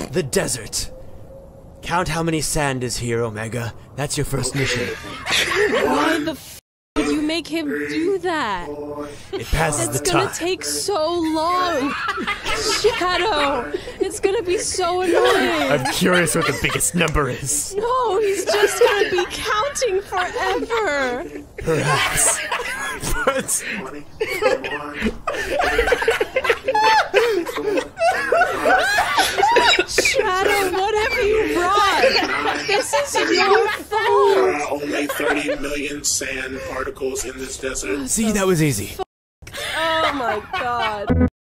The desert. Count how many sand is here, Omega. That's your first mission. Why the f would you make him do that? It passes the It's time. gonna take so long. Shadow, it's gonna be so annoying. I'm curious what the biggest number is. No, he's just gonna be counting forever. Perhaps. But... Shadow, what have you brought? This is your fault. There are only 30 million sand particles in this desert. See, that was easy. Oh my god.